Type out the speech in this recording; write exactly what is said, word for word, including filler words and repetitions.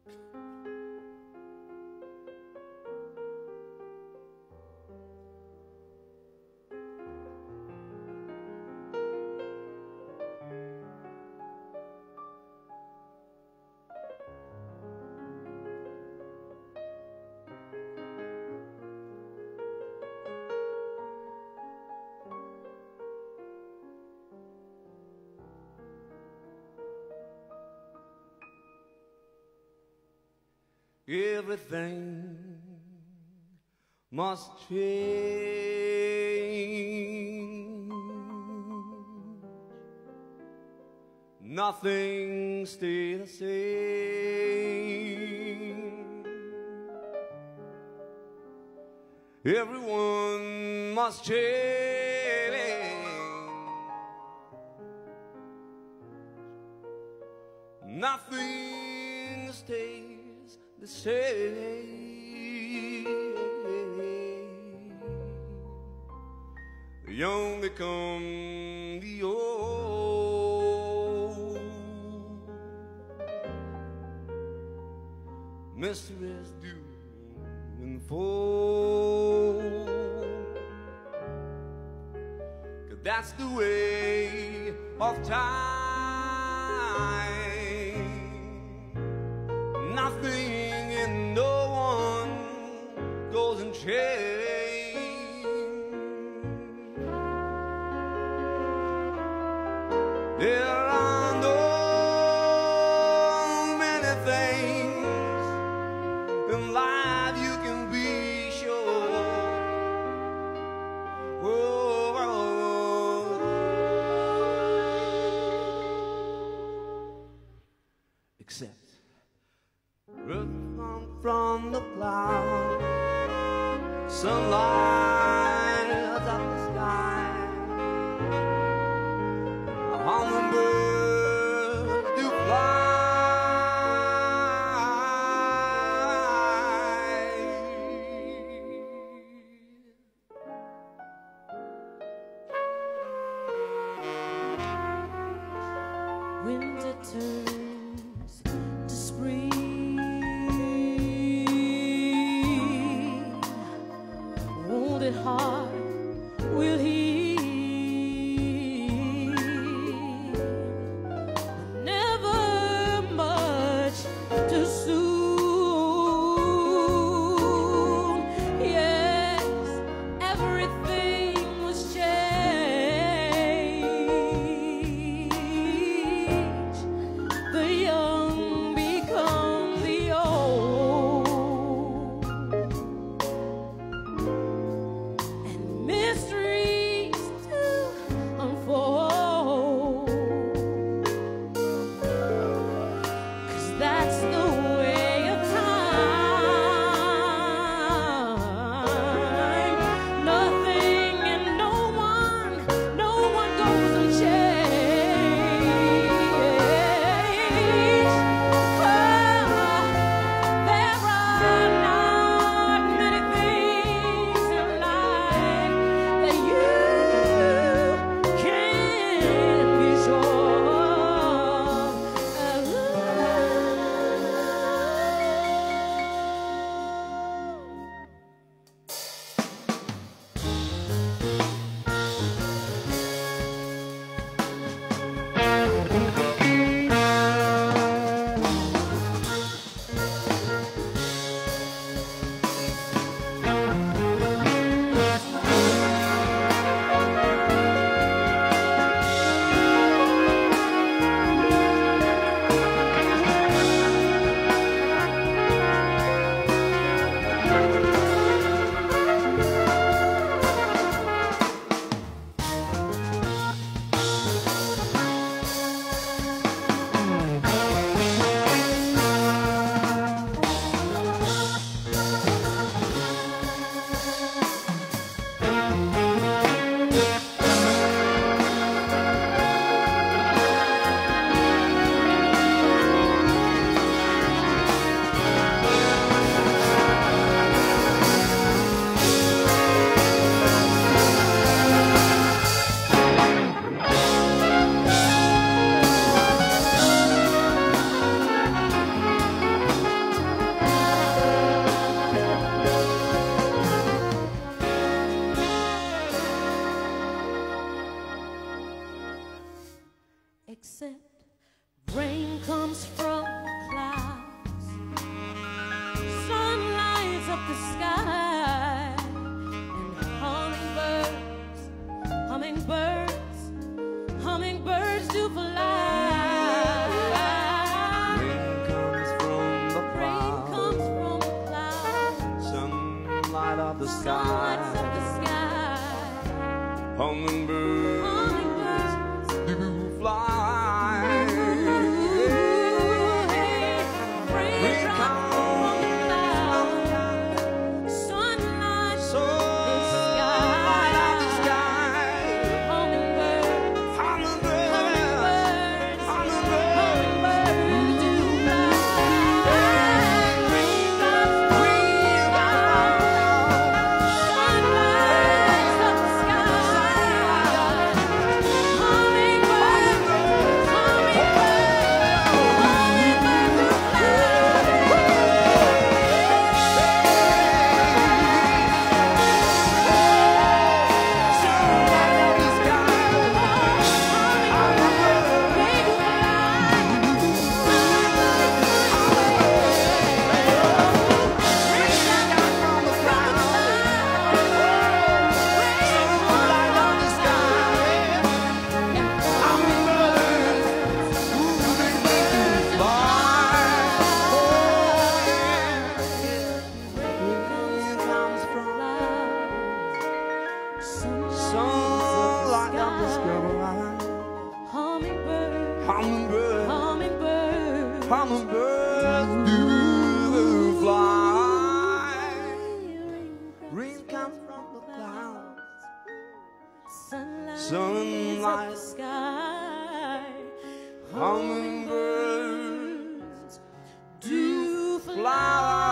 Everything must change. Nothing stays the same. Everyone must change. Nothing stays the same. The young become the old. Mysteries do unfold. 'Cause that's the way of time. Nothing and no one goes in change. There are no many things in life you can be sure. Oh, oh, oh. Except run from the cloud, sunlight up the sky, a hummingbird do fly. Winter turns to spring. Wounded heart will heal. Never much too soon. Yes, everything was changed. The young become the old. And the Sunlight sky. of the sky. Hummingbirds Hummingbirds do fly. ooh, hey, raindrops from the clouds. Sunlight So of the light up the sky. sky. Hummingbirds, Hummingbirds, hummingbirds, hummingbirds. hummingbirds do fly. Raindrops from the clouds. Sunlight of the sky. Hummingbirds, hummingbirds, hummingbirds do Sunlight of the sky. Hummingbird, Hummingbird, hummingbird, hummingbirds do fly. Rain comes from the clouds. sunlight, Sunlight. of the sky. Hummingbirds do fly.